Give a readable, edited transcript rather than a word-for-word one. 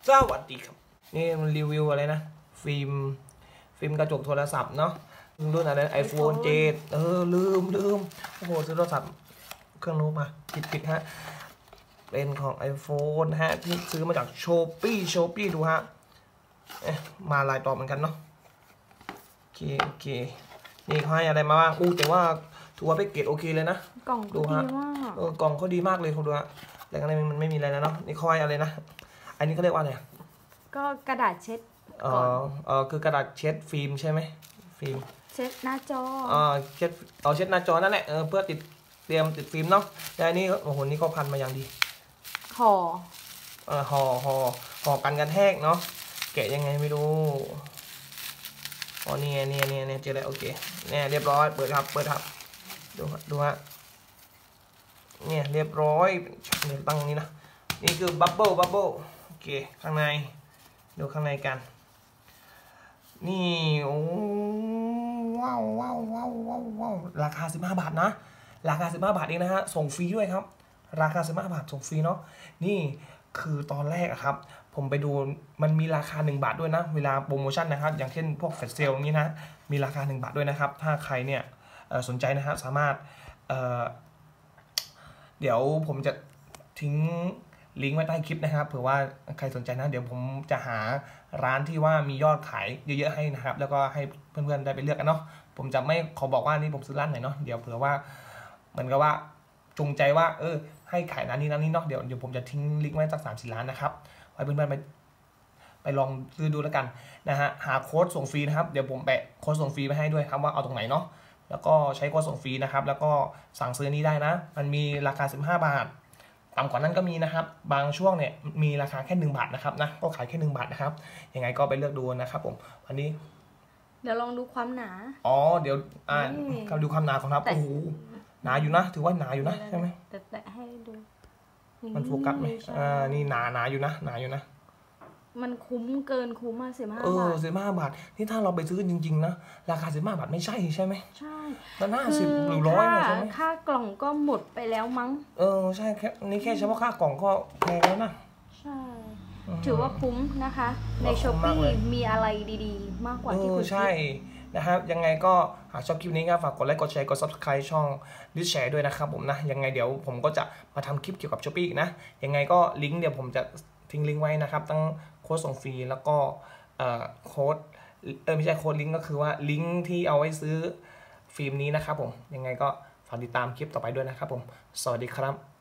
สวัสดีครับนี่มันรีวิวอะไรนะฟิล์มกระจกโทรศัพท์เนาะรุ่นอะไรiPhone 7ลืมโอ้โหซื้อโทรศัพท์เครื่องนู้นมาผิดฮะเป็นของ iPhone ฮะที่ซื้อมาจากShopeeดูฮะมาลายต่อเหมือนกันเนาะโอเคนี่เขาให้อะไรมาบ้างแต่ว่าถือว่าเป็นเกรดโอเคเลยนะกล่องดูดีมากกล่องเขาดีมากเลยคุณดูฮะแต่ข้างในมันไม่มีอะไรแล้วเนาะนี่เขาให้อะไรนะอันนี้เขาเรียกว่าอะไรก็กระดาษเช็ดคือกระดาษเช็ดฟิล์มใช่ไหมฟิล์มเช็ดหน้าจอเช็ดหน้าจอนั่นแหละเพื่อเตรียมติดฟิล์มเนาะแต่อันนี้โอ้โหนี่เขาพันมาอย่างดีห่อกันกระแทกเนาะแกะยังไงไม่รู้นี่เจอแล้วโอเคเนี่ยเรียบร้อยเปิดครับดูฮะเนี่ยเรียบร้อยเนี่ยตั้งนี้นะนี่คือบับเบิ้ลโอเคข้างในดูข้างในกันนี่โอ้ว้าวราคา15 บาทนะราคา15 บาทเองนะฮะส่งฟรีด้วยครับราคา15 บาทส่งฟรีเนาะนี่คือตอนแรกครับผมไปดูมันมีราคา1 บาทด้วยนะเวลาโปรโมชั่นนะครับอย่างเช่นพวกแฟลชเซลนี้นะมีราคา1 บาทด้วยนะครับถ้าใครเนี่ยสนใจนะฮะสามารถเดี๋ยวผมจะทิ้งลิงก์ไว้ใต้คลิปนะครับเผื่อว่าใครสนใจนะเดี๋ยวผมจะหาร้านที่ว่ามียอดขายเยอะๆให้นะครับแล้วก็ให้เพื่อนๆได้ไปเลือกกันเนาะผมจะไม่ขอบอกว่านี่ผมซื้อร้านไหนเนาะเดี๋ยวเผื่อว่าเหมือนกับว่าจงใจว่าให้ขายร้านนี้เนาะเดี๋ยวผมจะทิ้งลิงก์ไว้สัก3-4 ร้านนะครับให้เพื่อนๆไปลองซื้อดูแล้วกันนะฮะหาโค้ดส่งฟรีนะครับเดี๋ยวผมแปะโค้ดส่งฟรีไปให้ด้วยครับว่าเอาตรงไหนเนาะแล้วก็ใช้โค้ดส่งฟรีนะครับแล้วก็สั่งซื้อนี้ได้นะมันมีราคา15 บาทต่ำกว่านั้นก็มีนะครับบางช่วงเนี่ยมีราคาแค่1 บาทนะครับนะก็ขายแค่1 บาทนะครับยังไงก็ไปเลือกดูนะครับผมวันนี้เดี๋ยวลองดูความหนาเดี๋ยวเราดูความหนาของครับโอ้โหหนาอยู่นะถือว่าหนาอยู่นะใช่ไหมแต่ให้ดูมันโฟกัสไหมนี่หนาอยู่นะมันคุ้มเกินคุ้มมา15 บาท 15 บาทนี่ถ้าเราไปซื้อจริงๆนะราคา15 บาทไม่ใช่ไหมใช่แล้ว50 หรือ 100ใช่ไหมค่ากล่องก็หมดไปแล้วมั้งใช่นี่แค่เฉพาะค่ากล่องก็แพงแล้วนะใช่ถือว่าคุ้มนะคะในช้อปปี้มีอะไรดีๆมากกว่าที่คุณใช่นะครับยังไงก็หากชอบคลิปนี้ก็ฝากกดไลค์กดแชร์กด Subscribe ช่องลิสแชร์ด้วยนะครับผมนะยังไงเดี๋ยวผมก็จะมาทำคลิปเกี่ยวกับช้อปปี้อีกนะยังไงก็ลิงก์เดี๋ยวผมจะทิ้งลิงก์ไว้นะครับตั้งโค้ดส่งฟรีแล้วก็โค้ดไม่ใช่โค้ดลิงก์ก็คือว่าลิงก์ที่เอาไว้ซื้อฟิล์มนี้นะครับผมยังไงก็ฝากติดตามคลิปต่อไปด้วยนะครับผมสวัสดีครับ